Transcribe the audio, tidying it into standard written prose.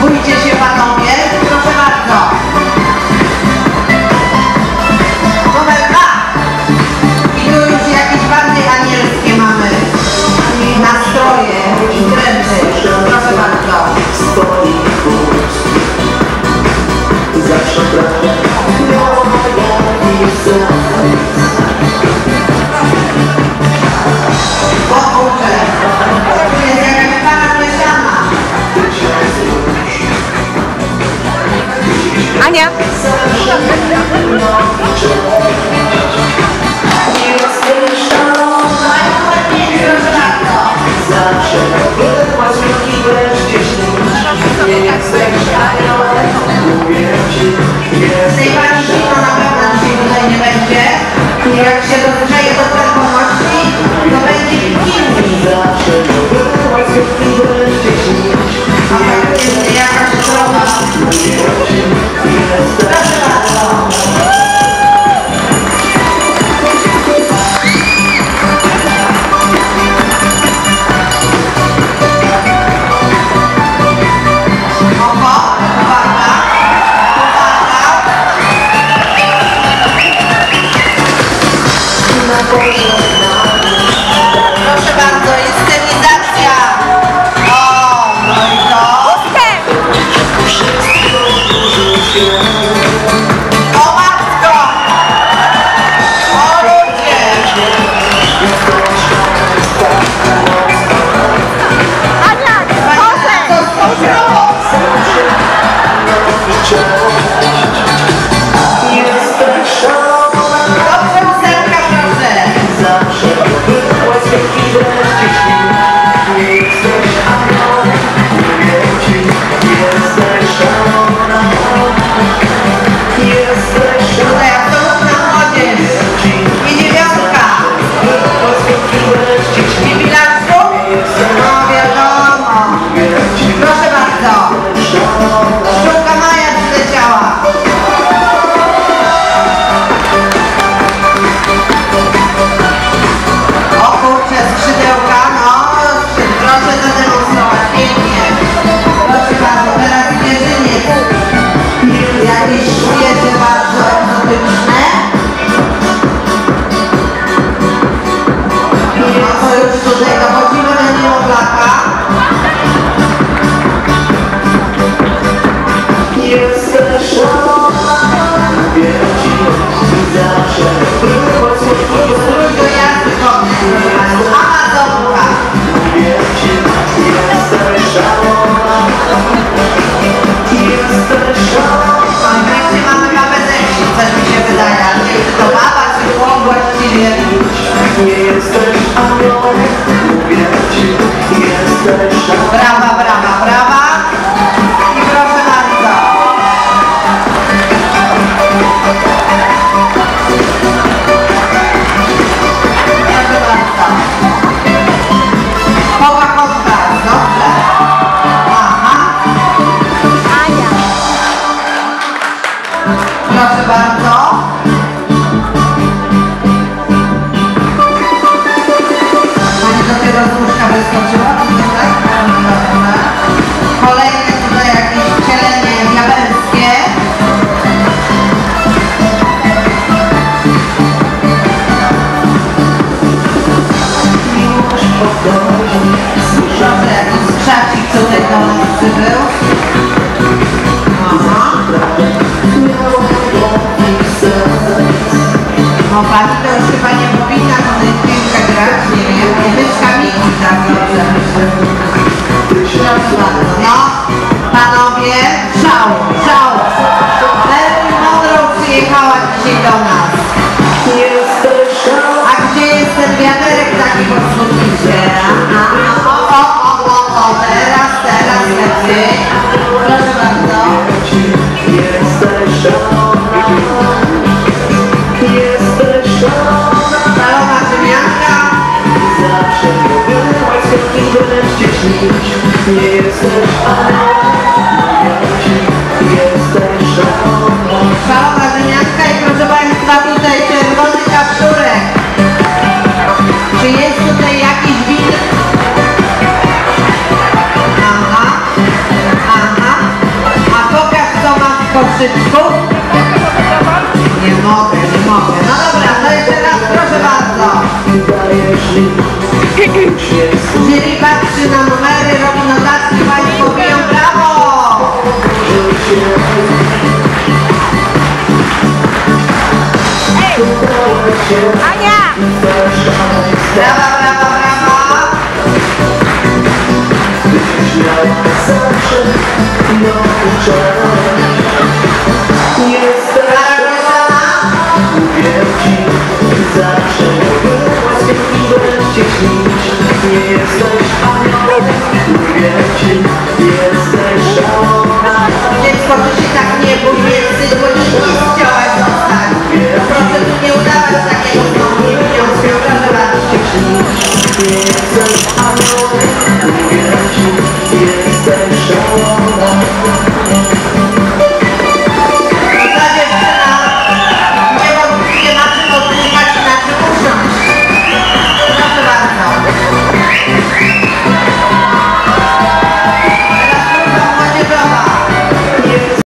Bójcie się panowie, proszę bardzo. Numer 2. I tu już jakieś bardziej anielskie mamy nastroje i trendy. Proszę bardzo. Zawsze prawie miała jakiś O kurczę, tu jest jakaś pana mieszana. Ania! zawsze była zwykli wreszcie nie jesteś aniołem, mówię ci, Z tej pani zimno na pewno dzisiaj tutaj nie będzie. Jak się rozgrzeje do czerwoności, to będzie bikini. zawsze była zwykli wreszcie A faktycznie jakaś droga. Proszę bardzo. Proszę bardzo, jest stylizacja. O, no i to. O matko! O ludzie! Ania! Proszę! jesteś szalona, Dobrze, ósemka, proszę. zawsze była zwykli wreszcie nie jesteś aniołem, mówię ci, jesteś szalona, jesteś Tutaj absolutna młodzież. I dziewiątka. I bilansku? No wiadomo. Proszę bardzo. Sztuka Maja przyleciała. O kurczę, skrzydełka, no. Proszę zademonstrować. Pięknie. Proszę bardzo, teraz zwierzyniec. Jakieś świeże, bardzo egzotyczne. No to już tutaj dochodzimy do niemowlaka. jesteś szalona, mówię ci, zawsze była zwykli Strój do jazdy konnej. Amazonka. mówię ci, jesteś szalona, jesteś szalona. No i wreszcie mamy babę Zeksi, coś mi się wydaje. Ale nie wiem, czy to baba, czy chłop właściwie. Nie jesteś aniołem, mówię ci, jesteś szalona. Brawa, brawa, brawa. I proszę bardzo. Proszę bardzo. Kołakowka, dobrze. Aha. Ania! Proszę bardzo. Pani dopiero z łóżka wyskoczyła, czy nie tak? Dobrze. koszyczku? Nie mogę, nie mogę. No dobra, to jeszcze raz, proszę bardzo. Dajesz mi uśmiech Jury patrzy na numery, robi notatki, państwo biją brawo! Ania! Brawa, brawa, brawa! zawsze Mówię ci zawsze łaskę i będzie śnić. Nie jesteś aniołem. Mówię ci, jesteś szalona. Dziecko, ty się tak nie bój, jesteś, bo nie chciałaś zostać. Proszę tu nie udawać takiego znowu wniosku, proszę bardzo. Nie jesteś aniołem. Mówię ci, jesteś